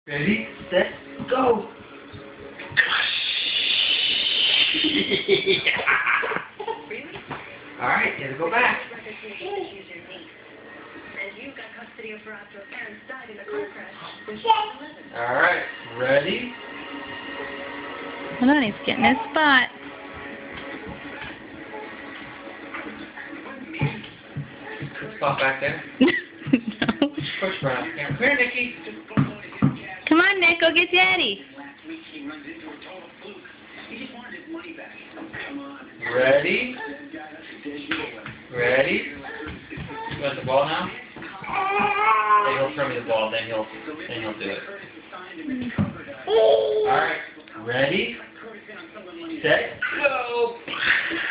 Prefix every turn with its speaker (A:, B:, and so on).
A: Ready, set, go! Alright, gotta go back. Alright, ready?
B: Hold on, he's getting his spot.
A: Spot back there.
B: No.
A: Push around. Come here, Nikki.
B: Come on, Nick, go get Daddy.
A: Ready? Ready? You want the ball now? Then he'll throw me the ball, then he'll do it. Alright, ready? Set, go!